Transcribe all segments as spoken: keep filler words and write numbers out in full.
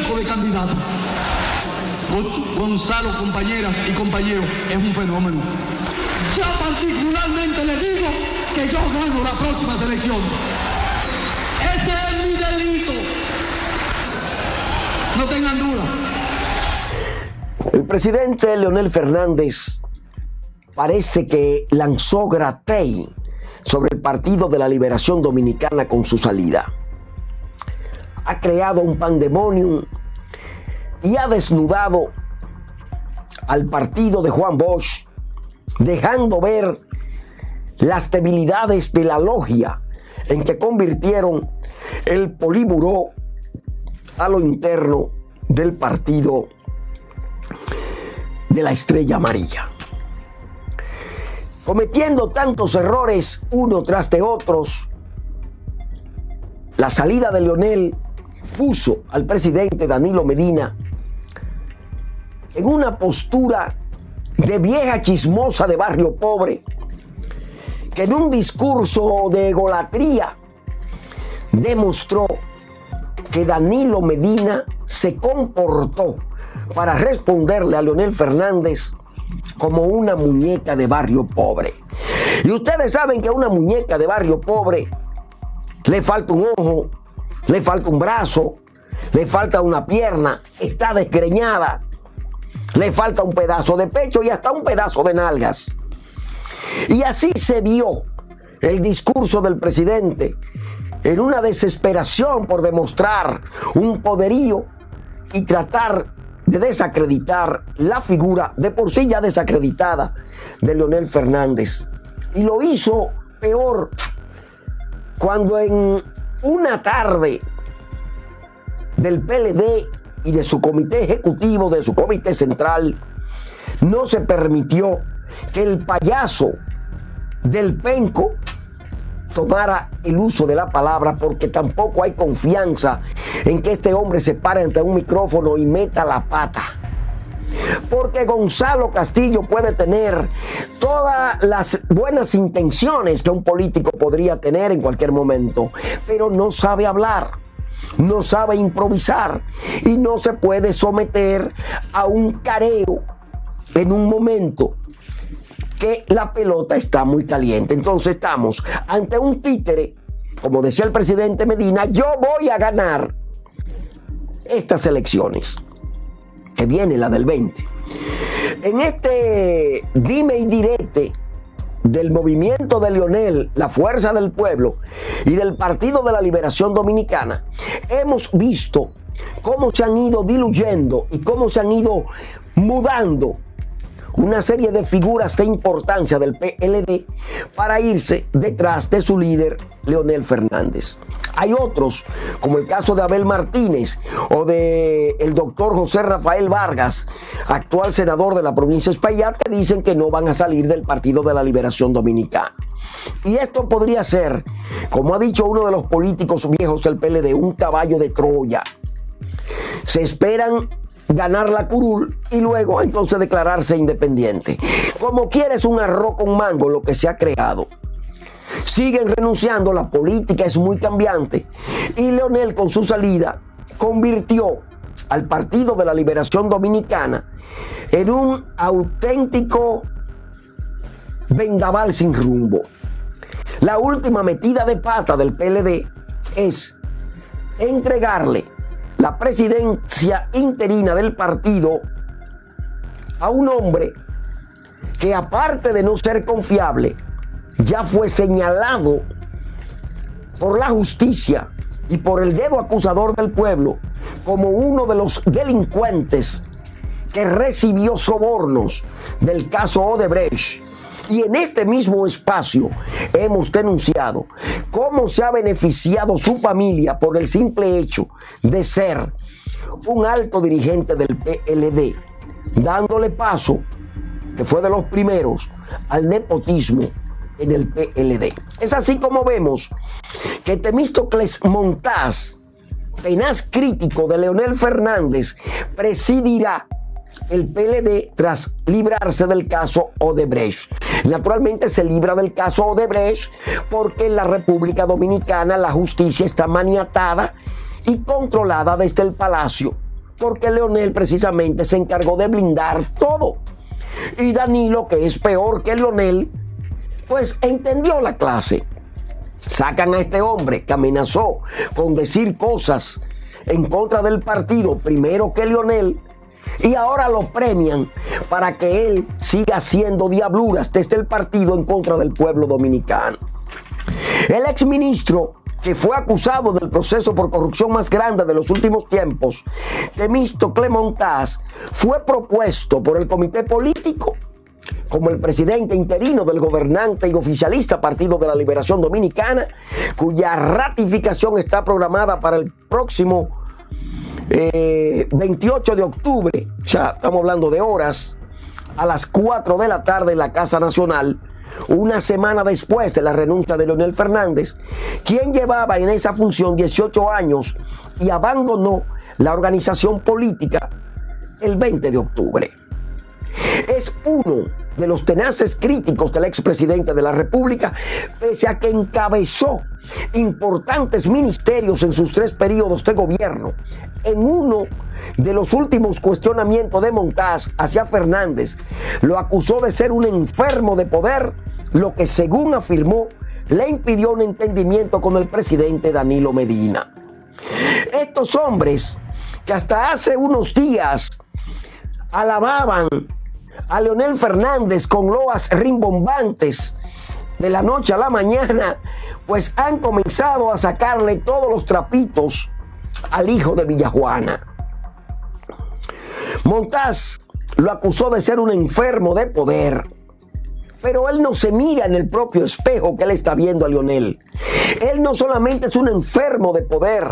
tipo de candidato. Gonzalo, compañeras y compañeros, es un fenómeno. Yo particularmente le digo que yo gano la próxima elección. Ese es mi delito. No tengan duda. El presidente Leonel Fernández parece que lanzó gratey sobre el Partido de la Liberación Dominicana con su salida. Ha creado un pandemonium y ha desnudado al partido de Juan Bosch, dejando ver las debilidades de la logia en que convirtieron el Politburó a lo interno del partido de la Estrella Amarilla. Cometiendo tantos errores uno tras de otros, la salida de Leonel puso al presidente Danilo Medina en una postura de vieja chismosa de barrio pobre, que en un discurso de egolatría demostró que Danilo Medina se comportó para responderle a Leonel Fernández como una muñeca de barrio pobre. Y ustedes saben que a una muñeca de barrio pobre le falta un ojo, le falta un brazo, le falta una pierna, está desgreñada, le falta un pedazo de pecho y hasta un pedazo de nalgas. Y así se vio el discurso del presidente en una desesperación por demostrar un poderío y tratar de desacreditar la figura de por sí ya desacreditada de Leonel Fernández. Y lo hizo peor cuando en una tarde del P L D y de su comité ejecutivo, de su comité central, no se permitió que el payaso del penco tomara el uso de la palabra, porque tampoco hay confianza en que este hombre se pare ante un micrófono y meta la pata. Porque Gonzalo Castillo puede tener todas las buenas intenciones que un político podría tener en cualquier momento, pero no sabe hablar, no sabe improvisar y no se puede someter a un careo en un momento que la pelota está muy caliente. Entonces estamos ante un títere, como decía el presidente Medina: yo voy a ganar estas elecciones, que viene la del veinte. En este dime y direte del movimiento de Leonel, la Fuerza del Pueblo, y del Partido de la Liberación Dominicana, hemos visto cómo se han ido diluyendo y cómo se han ido mudando una serie de figuras de importancia del P L D para irse detrás de su líder, Leonel Fernández. Hay otros, como el caso de Abel Martínez o de el doctor José Rafael Vargas, actual senador de la provincia de Espaillat, que dicen que no van a salir del Partido de la Liberación Dominicana. Y esto podría ser, como ha dicho uno de los políticos viejos del P L D, un caballo de Troya. Se esperan ganar la curul y luego entonces declararse independiente. Como quieres un arroz con mango lo que se ha creado. Siguen renunciando, la política es muy cambiante y Leonel con su salida convirtió al Partido de la Liberación Dominicana en un auténtico vendaval sin rumbo. La última metida de pata del P L D es entregarle la presidencia interina del partido a un hombre que, aparte de no ser confiable, ya fue señalado por la justicia y por el dedo acusador del pueblo como uno de los delincuentes que recibió sobornos del caso Odebrecht. Y en este mismo espacio hemos denunciado cómo se ha beneficiado su familia por el simple hecho de ser un alto dirigente del P L D, dándole paso, que fue de los primeros, al nepotismo en el P L D. Es así como vemos que Temístocles Montaz, tenaz crítico de Leonel Fernández, presidirá el P L D tras librarse del caso Odebrecht. Naturalmente se libra del caso Odebrecht porque en la República Dominicana la justicia está maniatada y controlada desde el Palacio porque Leonel precisamente se encargó de blindar todo. Y Danilo, que es peor que Leonel, pues entendió la clase. Sacan a este hombre que amenazó con decir cosas en contra del partido primero que Leonel, y ahora lo premian para que él siga haciendo diabluras desde el partido en contra del pueblo dominicano. El exministro, que fue acusado del proceso por corrupción más grande de los últimos tiempos, Temístocles Montaz, fue propuesto por el comité político como el presidente interino del gobernante y oficialista Partido de la Liberación Dominicana, cuya ratificación está programada para el próximo eh, veintiocho de octubre, o sea, estamos hablando de horas, a las cuatro de la tarde en la Casa Nacional, una semana después de la renuncia de Leonel Fernández, quien llevaba en esa función dieciocho años y abandonó la organización política el veinte de octubre. Es uno de los tenaces críticos del expresidente de la República, pese a que encabezó importantes ministerios en sus tres periodos de gobierno. En uno de los últimos cuestionamientos de Montaz hacia Fernández, lo acusó de ser un enfermo de poder, lo que, según afirmó, le impidió un entendimiento con el presidente Danilo Medina. Estos hombres, que hasta hace unos días alababan a Leonel Fernández con loas rimbombantes, de la noche a la mañana, pues han comenzado a sacarle todos los trapitos al hijo de Villajuana. Montaz lo acusó de ser un enfermo de poder, pero él no se mira en el propio espejo que él está viendo a Leonel. Él no solamente es un enfermo de poder,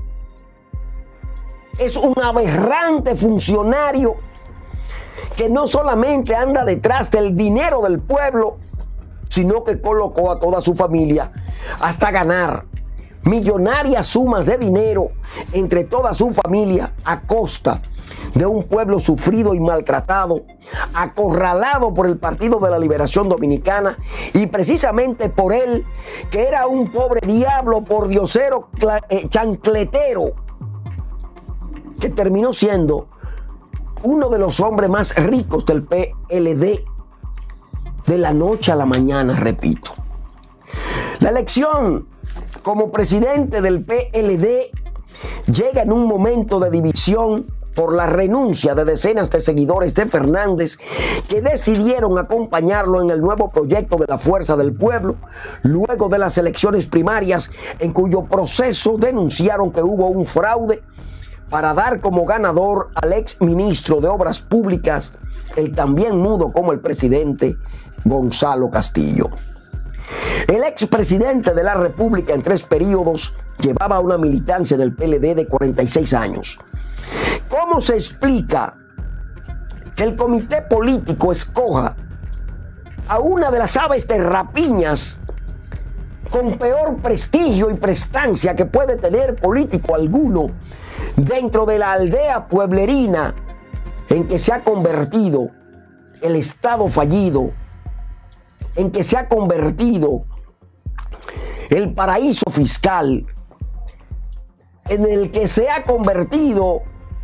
es un aberrante funcionario que no solamente anda detrás del dinero del pueblo, sino que colocó a toda su familia hasta ganar millonarias sumas de dinero entre toda su familia a costa de un pueblo sufrido y maltratado, acorralado por el Partido de la Liberación Dominicana, y precisamente por él, que era un pobre diablo pordiosero, eh, chancletero, que terminó siendo uno de los hombres más ricos del P L D de la noche a la mañana, repito. La elección como presidente del P L D llega en un momento de división por la renuncia de decenas de seguidores de Fernández que decidieron acompañarlo en el nuevo proyecto de la Fuerza del Pueblo, luego de las elecciones primarias en cuyo proceso denunciaron que hubo un fraude para dar como ganador al ex ministro de Obras Públicas, el también mudo como el presidente Gonzalo Castillo. El expresidente de la República en tres periodos llevaba una militancia en el P L D de cuarenta y seis años. ¿Cómo se explica que el comité político escoja a una de las aves de rapiñas con peor prestigio y prestancia que puede tener político alguno dentro de la aldea pueblerina en que se ha convertido el Estado fallido, en que se ha convertido el paraíso fiscal, en el que se ha convertido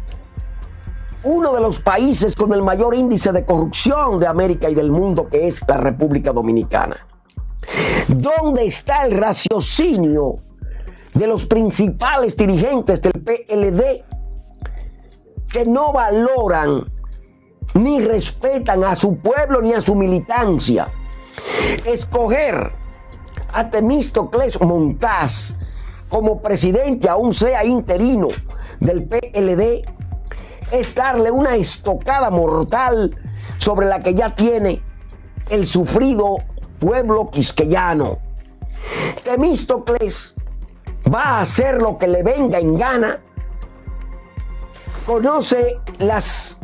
uno de los países con el mayor índice de corrupción de América y del mundo, que es la República Dominicana? ¿Dónde está el raciocinio de los principales dirigentes del P L D que no valoran ni respetan a su pueblo ni a su militancia? Escoger a Temístocles Montaz como presidente, aún sea interino, del P L D, es darle una estocada mortal sobre la que ya tiene el sufrido pueblo quisqueyano. Temístocles va a hacer lo que le venga en gana, conoce las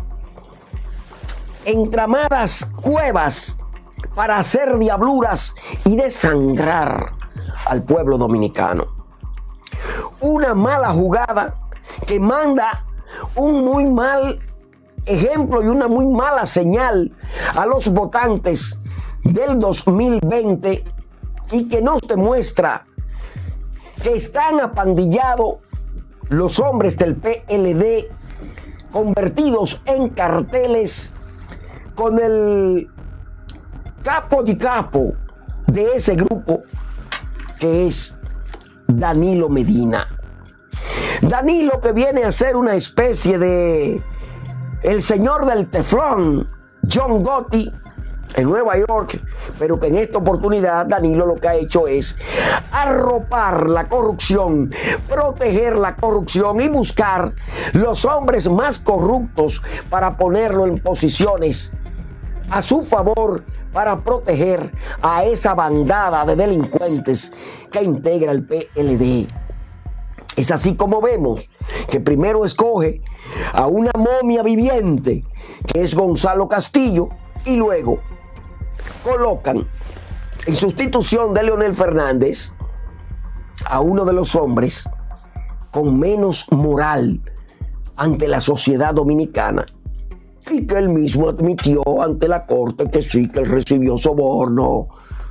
entramadas cuevas para hacer diabluras y desangrar al pueblo dominicano. Una mala jugada que manda un muy mal ejemplo y una muy mala señal a los votantes del dos mil veinte, y que nos demuestra que están apandillados los hombres del P L D convertidos en carteles con el capo di capo de ese grupo, que es Danilo Medina. Danilo, que viene a ser una especie de el señor del teflón, John Gotti, en Nueva York, pero que en esta oportunidad Danilo lo que ha hecho es arropar la corrupción, proteger la corrupción y buscar los hombres más corruptos para ponerlo en posiciones a su favor, para proteger a esa bandada de delincuentes que integra el P L D. Es así como vemos que primero escoge a una momia viviente, que es Gonzalo Castillo, y luego colocan en sustitución de Leonel Fernández a uno de los hombres con menos moral ante la sociedad dominicana, y que él mismo admitió ante la corte que sí, que él recibió soborno.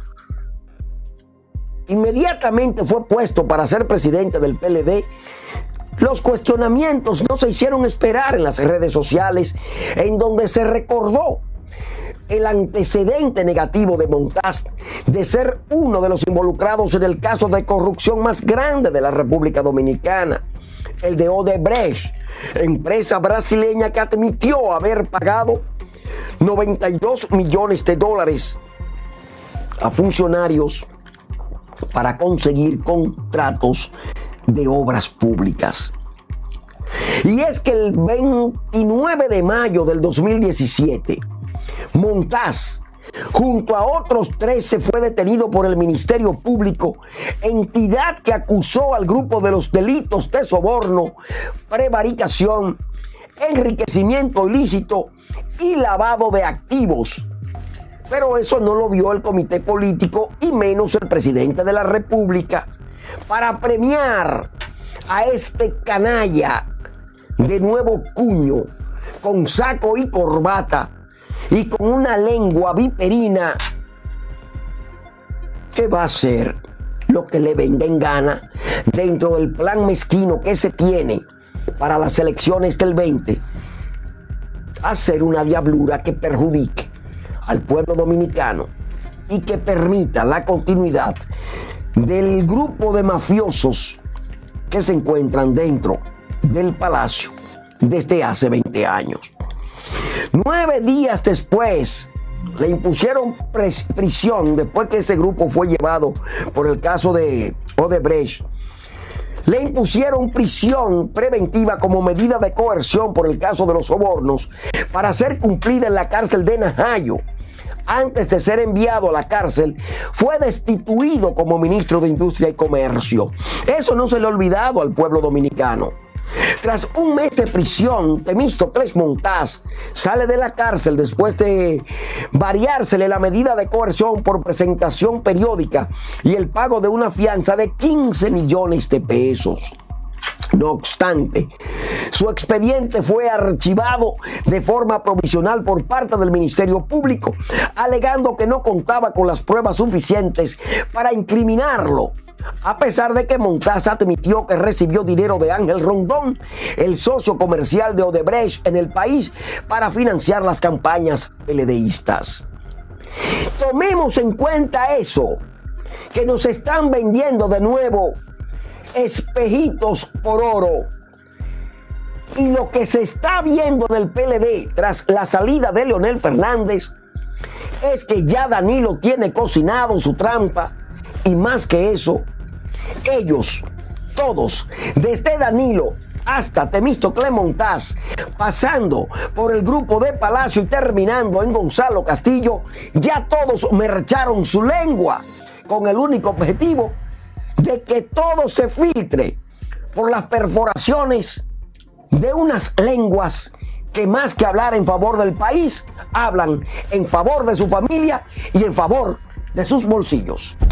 Inmediatamente fue puesto para ser presidente del P L D. Los cuestionamientos no se hicieron esperar en las redes sociales, en donde se recordó el antecedente negativo de Montaz de ser uno de los involucrados en el caso de corrupción más grande de la República Dominicana, el de Odebrecht, empresa brasileña que admitió haber pagado noventa y dos millones de dólares a funcionarios para conseguir contratos de obras públicas. Y es que el veintinueve de mayo del dos mil diecisiete, Montaz, junto a otros trece, fue detenido por el Ministerio Público, entidad que acusó al grupo de los delitos de soborno, prevaricación, enriquecimiento ilícito y lavado de activos. Pero eso no lo vio el comité político y menos el presidente de la República, para premiar a este canalla de nuevo cuño, con saco y corbata y con una lengua viperina, que va a hacer lo que le venga en gana dentro del plan mezquino que se tiene para las elecciones del veinte, hacer una diablura que perjudique al pueblo dominicano y que permita la continuidad del grupo de mafiosos que se encuentran dentro del palacio desde hace veinte años. Nueve días después le impusieron prisión, después que ese grupo fue llevado por el caso de Odebrecht. Le impusieron prisión preventiva como medida de coerción por el caso de los sobornos, para ser cumplida en la cárcel de Najayo. Antes de ser enviado a la cárcel, fue destituido como ministro de Industria y Comercio. Eso no se le ha olvidado al pueblo dominicano. Tras un mes de prisión, Temístocles Montaz sale de la cárcel después de variársele la medida de coerción por presentación periódica y el pago de una fianza de quince millones de pesos. No obstante, su expediente fue archivado de forma provisional por parte del Ministerio Público, alegando que no contaba con las pruebas suficientes para incriminarlo, a pesar de que Montaz admitió que recibió dinero de Ángel Rondón, el socio comercial de Odebrecht en el país, para financiar las campañas peledeístas. Tomemos en cuenta eso, que nos están vendiendo de nuevo espejitos por oro. Y lo que se está viendo en el P L D tras la salida de Leonel Fernández es que ya Danilo tiene cocinado su trampa. Y más que eso, ellos, todos, desde Danilo hasta Temístocles Montaz, pasando por el grupo de Palacio y terminando en Gonzalo Castillo, ya todos mercharon su lengua con el único objetivo de que todo se filtre por las perforaciones de unas lenguas que, más que hablar en favor del país, hablan en favor de su familia y en favor de sus bolsillos.